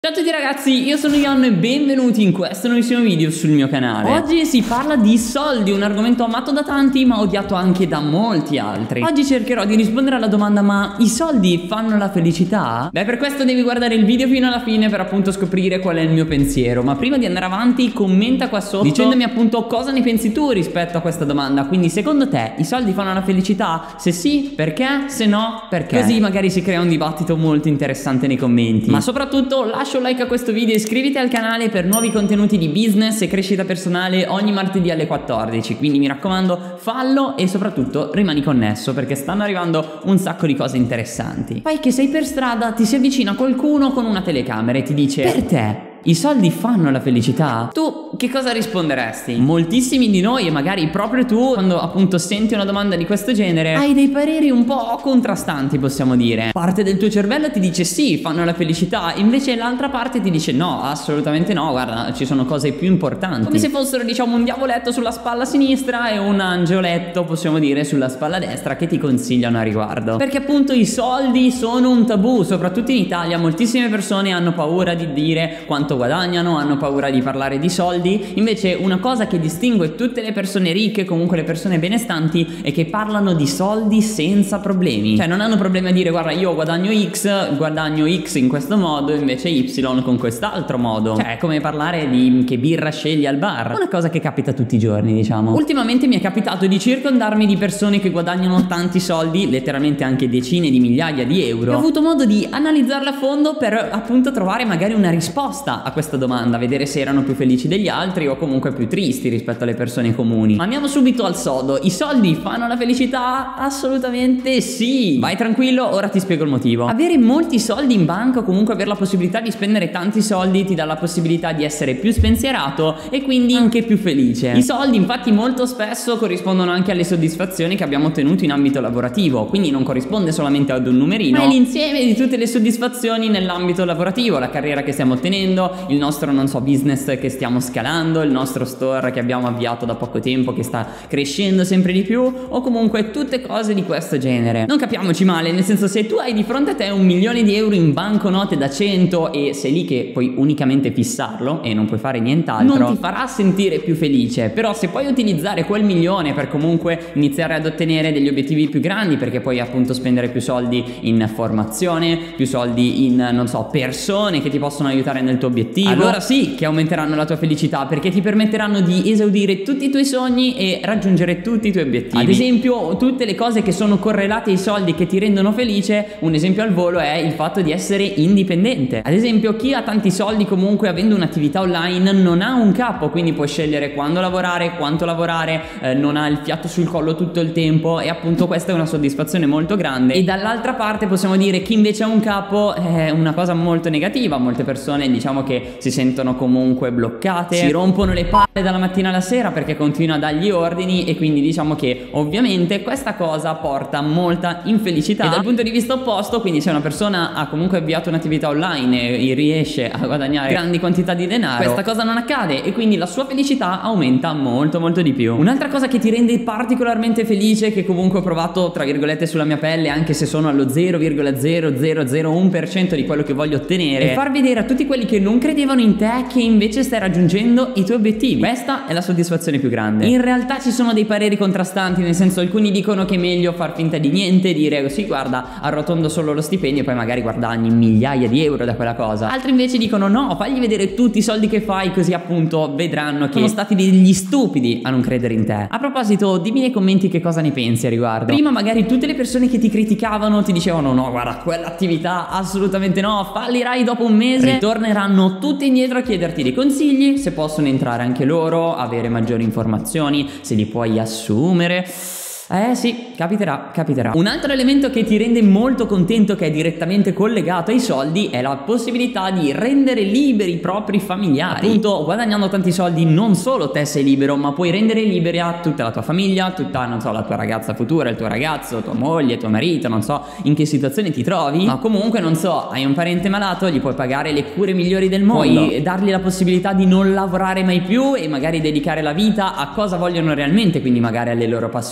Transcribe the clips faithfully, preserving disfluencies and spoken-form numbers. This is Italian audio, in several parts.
Ciao a tutti ragazzi, io sono Ion e benvenuti in questo nuovissimo video sul mio canale. Oggi si parla di soldi, un argomento amato da tanti ma odiato anche da molti altri. Oggi cercherò di rispondere alla domanda: ma i soldi fanno la felicità? Beh, per questo devi guardare il video fino alla fine per appunto scoprire qual è il mio pensiero. Ma prima di andare avanti commenta qua sotto dicendomi appunto cosa ne pensi tu rispetto a questa domanda. Quindi secondo te i soldi fanno la felicità? Se sì, perché? Se no, perché? Così magari si crea un dibattito molto interessante nei commenti. Ma soprattutto lascia un like a questo video e iscriviti al canale per nuovi contenuti di business e crescita personale ogni martedì alle quattordici. Quindi mi raccomando, fallo e soprattutto rimani connesso perché stanno arrivando un sacco di cose interessanti. Poi che sei per strada, ti si avvicina qualcuno con una telecamera e ti dice: per te i soldi fanno la felicità? Tu che cosa risponderesti? Moltissimi di noi, e magari proprio tu, quando appunto senti una domanda di questo genere, hai dei pareri un po' contrastanti, possiamo dire. Parte del tuo cervello ti dice sì, fanno la felicità, invece l'altra parte ti dice no, assolutamente no, guarda, ci sono cose più importanti. Come se fossero, diciamo, un diavoletto sulla spalla sinistra e un angioletto, possiamo dire, sulla spalla destra che ti consigliano a riguardo. Perché appunto i soldi sono un tabù, soprattutto in Italia. Moltissime persone hanno paura di dire quanto guadagnano, hanno paura di parlare di soldi. Invece una cosa che distingue tutte le persone ricche, comunque le persone benestanti, è che parlano di soldi senza problemi. Cioè non hanno problemi a dire guarda, io guadagno X, guadagno X in questo modo, invece Y con quest'altro modo. Cioè è come parlare di che birra scegli al bar. Una cosa che capita tutti i giorni, diciamo. Ultimamente mi è capitato di circondarmi di persone che guadagnano tanti soldi, letteralmente anche decine di migliaia di euro, e ho avuto modo di analizzarla a fondo per appunto trovare magari una risposta a questa domanda, vedere se erano più felici degli altri o comunque più tristi rispetto alle persone comuni. Ma andiamo subito al sodo: i soldi fanno la felicità? Assolutamente sì. Vai tranquillo, ora ti spiego il motivo. Avere molti soldi in banca o comunque avere la possibilità di spendere tanti soldi ti dà la possibilità di essere più spensierato e quindi anche più felice. I soldi infatti molto spesso corrispondono anche alle soddisfazioni che abbiamo ottenuto in ambito lavorativo, quindi non corrisponde solamente ad un numerino, ma è l'insieme di tutte le soddisfazioni nell'ambito lavorativo, la carriera che stiamo ottenendo, il nostro, non so, business che stiamo scalando, il nostro store che abbiamo avviato da poco tempo che sta crescendo sempre di più, o comunque tutte cose di questo genere. Non capiamoci male, nel senso, se tu hai di fronte a te un milione di euro in banconote da cento e sei lì che puoi unicamente fissarlo e non puoi fare nient'altro, non ti farà sentire più felice. Però se puoi utilizzare quel milione per comunque iniziare ad ottenere degli obiettivi più grandi, perché puoi appunto spendere più soldi in formazione, più soldi in, non so, persone che ti possono aiutare nel tuo obiettivo, allora sì che aumenteranno la tua felicità, perché ti permetteranno di esaudire tutti i tuoi sogni e raggiungere tutti i tuoi obiettivi. Ad esempio, tutte le cose che sono correlate ai soldi che ti rendono felice, un esempio al volo è il fatto di essere indipendente. Ad esempio, chi ha tanti soldi comunque avendo un'attività online non ha un capo, quindi può scegliere quando lavorare, quanto lavorare, eh, non ha il fiato sul collo tutto il tempo, e appunto questa è una soddisfazione molto grande. E dall'altra parte possiamo dire chi invece ha un capo è una cosa molto negativa. Molte persone, diciamo, che si sentono comunque bloccate, si rompono le palle dalla mattina alla sera perché continua a dargli ordini, e quindi diciamo che ovviamente questa cosa porta molta infelicità. E dal punto di vista opposto, quindi se una persona ha comunque avviato un'attività online e riesce a guadagnare grandi quantità di denaro, questa cosa non accade e quindi la sua felicità aumenta molto molto di più. Un'altra cosa che ti rende particolarmente felice, che comunque ho provato tra virgolette sulla mia pelle, anche se sono allo zero virgola zero zero zero uno per cento di quello che voglio ottenere, è far vedere a tutti quelli che non credevano in te che invece stai raggiungendo i tuoi obiettivi. Questa è la soddisfazione più grande. In realtà ci sono dei pareri contrastanti, nel senso, alcuni dicono che è meglio far finta di niente, dire sì guarda, arrotondo solo lo stipendio e poi magari guadagni migliaia di euro da quella cosa. Altri invece dicono no, fagli vedere tutti i soldi che fai, così appunto vedranno che sono stati degli stupidi a non credere in te. A proposito, dimmi nei commenti che cosa ne pensi a riguardo. Prima magari tutte le persone che ti criticavano ti dicevano no guarda, quell'attività assolutamente no, fallirai dopo un mese. Ritorneranno tutti indietro a chiederti dei consigli, se possono entrare anche loro, avere maggiori informazioni, se li puoi assumere. Eh sì, capiterà, capiterà. Un altro elemento che ti rende molto contento, che è direttamente collegato ai soldi, è la possibilità di rendere liberi i propri familiari. Appunto, guadagnando tanti soldi non solo te sei libero, ma puoi rendere libera tutta la tua famiglia, tutta, non so, la tua ragazza futura, il tuo ragazzo, tua moglie, tuo marito, non so in che situazione ti trovi, ma comunque, non so, hai un parente malato, gli puoi pagare le cure migliori del mondo, puoi dargli la possibilità di non lavorare mai più e magari dedicare la vita a cosa vogliono realmente, quindi magari alle loro passioni, agli hobby,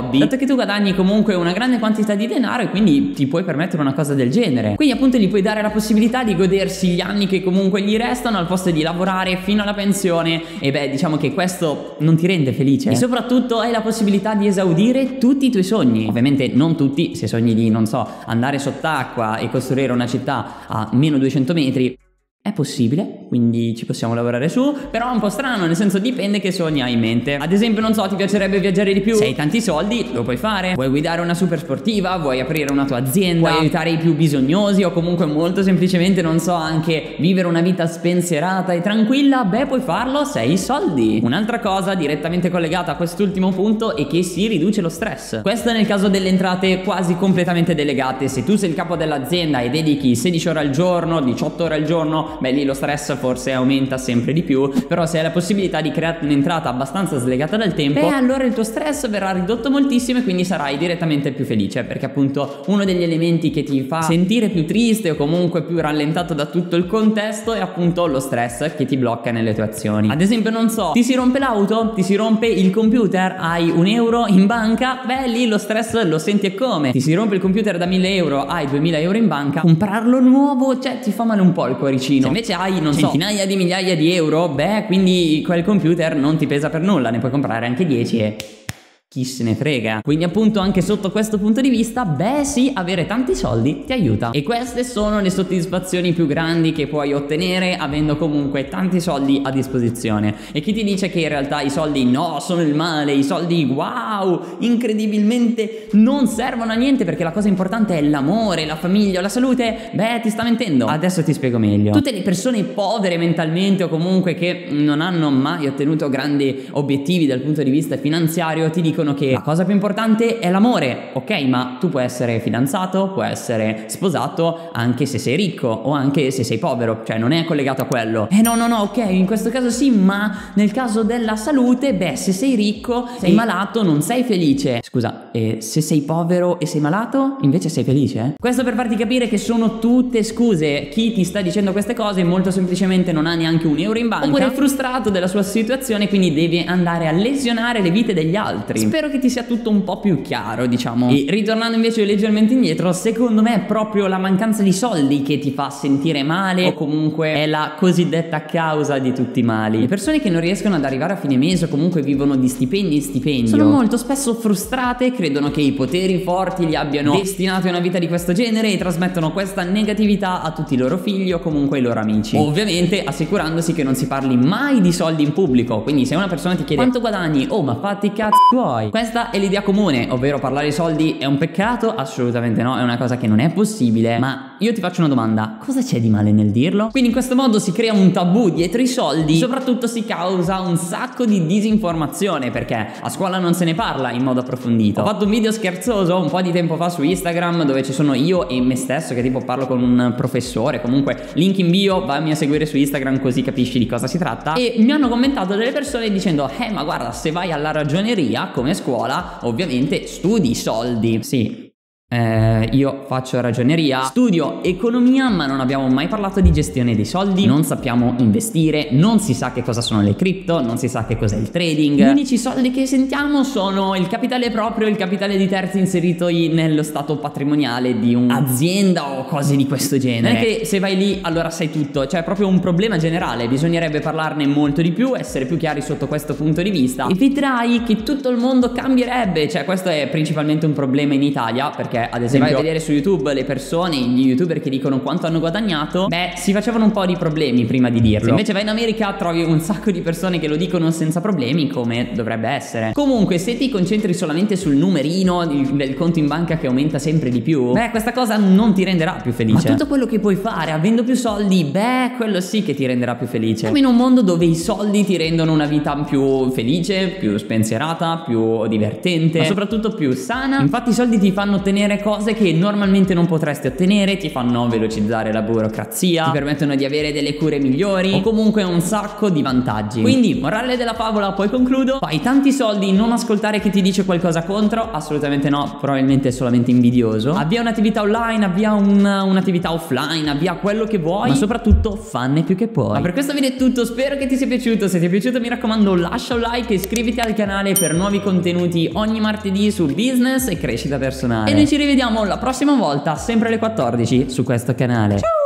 hobby, dato che tu guadagni comunque una grande quantità di denaro e quindi ti puoi permettere una cosa del genere. Quindi appunto gli puoi dare la possibilità di godersi gli anni che comunque gli restano al posto di lavorare fino alla pensione, e beh, diciamo che questo non ti rende felice. E soprattutto hai la possibilità di esaudire tutti i tuoi sogni. Ovviamente non tutti, se sogni di, non so, andare sott'acqua e costruire una città a meno duecento metri, è possibile, quindi ci possiamo lavorare su, però è un po' strano, nel senso dipende che sogni hai in mente. Ad esempio, non so, ti piacerebbe viaggiare di più? Se hai tanti soldi, lo puoi fare. Vuoi guidare una super sportiva? Vuoi aprire una tua azienda? Vuoi aiutare i più bisognosi? O comunque molto semplicemente, non so, anche vivere una vita spensierata e tranquilla? Beh, puoi farlo se hai i soldi. Un'altra cosa direttamente collegata a quest'ultimo punto è che si riduce lo stress. Questo nel caso delle entrate quasi completamente delegate. Se tu sei il capo dell'azienda e dedichi sedici ore al giorno, diciotto ore al giorno, beh, lì lo stress forse aumenta sempre di più. Però se hai la possibilità di creare un'entrata abbastanza slegata dal tempo, beh, allora il tuo stress verrà ridotto moltissimo e quindi sarai direttamente più felice, perché appunto uno degli elementi che ti fa sentire più triste o comunque più rallentato da tutto il contesto è appunto lo stress che ti blocca nelle tue azioni. Ad esempio, non so, ti si rompe l'auto, ti si rompe il computer, hai un euro in banca, beh, lì lo stress lo senti e come. Ti si rompe il computer da mille euro, hai duemila euro in banca, comprarlo nuovo, cioè ti fa male un po' il cuoricino. Se invece hai, non so, centinaia di migliaia di euro, beh, quindi quel computer non ti pesa per nulla, ne puoi comprare anche dieci e chi se ne frega. Quindi appunto anche sotto questo punto di vista, beh sì, avere tanti soldi ti aiuta. E queste sono le soddisfazioni più grandi che puoi ottenere avendo comunque tanti soldi a disposizione. E chi ti dice che in realtà i soldi no, sono il male, i soldi wow, incredibilmente non servono a niente perché la cosa importante è l'amore, la famiglia, la salute, beh, ti sta mentendo. Adesso ti spiego meglio. Tutte le persone povere mentalmente o comunque che non hanno mai ottenuto grandi obiettivi dal punto di vista finanziario ti dicono che la cosa più importante è l'amore. Ok, ma tu puoi essere fidanzato, puoi essere sposato anche se sei ricco o anche se sei povero, cioè non è collegato a quello. Eh no no no, ok, in questo caso sì, ma nel caso della salute, beh, se sei ricco, sei malato, non sei felice. Scusa, e se sei povero e sei malato, invece sei felice? Questo per farti capire che sono tutte scuse. Chi ti sta dicendo queste cose molto semplicemente non ha neanche un euro in banca, oppure è frustrato della sua situazione, quindi deve andare a lesionare le vite degli altri. Spero che ti sia tutto un po' più chiaro, diciamo. E ritornando invece leggermente indietro, secondo me è proprio la mancanza di soldi che ti fa sentire male, o comunque è la cosiddetta causa di tutti i mali. Le persone che non riescono ad arrivare a fine mese o comunque vivono di stipendi in stipendio sono molto spesso frustrate, credono che i poteri forti li abbiano destinati a una vita di questo genere e trasmettono questa negatività a tutti i loro figli o comunque ai loro amici. Ovviamente assicurandosi che non si parli mai di soldi in pubblico. Quindi se una persona ti chiede quanto guadagni, oh ma fatti i cazzi tuoi. Questa è l'idea comune, ovvero parlare di soldi è un peccato? Assolutamente no, è una cosa che non è possibile. Ma io ti faccio una domanda: cosa c'è di male nel dirlo? Quindi in questo modo si crea un tabù dietro i soldi, soprattutto si causa un sacco di disinformazione perché a scuola non se ne parla in modo approfondito. Ho fatto un video scherzoso un po' di tempo fa su Instagram dove ci sono io e me stesso che tipo parlo con un professore, comunque link in bio, vammi a seguire su Instagram così capisci di cosa si tratta. E mi hanno commentato delle persone dicendo eh ma guarda, se vai alla ragioneria come scuola ovviamente studi soldi. Sì, Eh, io faccio ragioneria, studio economia, ma non abbiamo mai parlato di gestione dei soldi, non sappiamo investire, non si sa che cosa sono le cripto, non si sa che cos'è il trading. Gli unici soldi che sentiamo sono il capitale proprio, il capitale di terzi inserito nello stato patrimoniale di un'azienda o cose di questo genere. Non è che se vai lì allora sai tutto, cioè è proprio un problema generale, bisognerebbe parlarne molto di più, essere più chiari sotto questo punto di vista e vedrai che tutto il mondo cambierebbe. Cioè questo è principalmente un problema in Italia perché ad esempio vai a vedere su YouTube le persone, gli youtuber che dicono quanto hanno guadagnato, beh si facevano un po' di problemi prima di dirlo. Se invece vai in America trovi un sacco di persone che lo dicono senza problemi, come dovrebbe essere. Comunque se ti concentri solamente sul numerino del conto in banca che aumenta sempre di più, beh questa cosa non ti renderà più felice. Ma tutto quello che puoi fare avendo più soldi, beh quello sì che ti renderà più felice. Siamo in un mondo dove i soldi ti rendono una vita più felice, più spensierata, più divertente, ma soprattutto più sana. Infatti i soldi ti fanno ottenere ottenere cose che normalmente non potresti ottenere, ti fanno velocizzare la burocrazia, ti permettono di avere delle cure migliori o comunque un sacco di vantaggi. Quindi, morale della favola, poi concludo: fai tanti soldi, non ascoltare chi ti dice qualcosa contro, assolutamente no, probabilmente è solamente invidioso. Avvia un'attività online, avvia un, un'attività offline, avvia quello che vuoi, ma soprattutto fanne più che puoi. Ma per questo video è tutto, spero che ti sia piaciuto. Se ti è piaciuto mi raccomando lascia un like e iscriviti al canale per nuovi contenuti ogni martedì su business e crescita personale. E noi ci rivediamo la prossima volta, sempre alle quattordici, su questo canale. Ciao!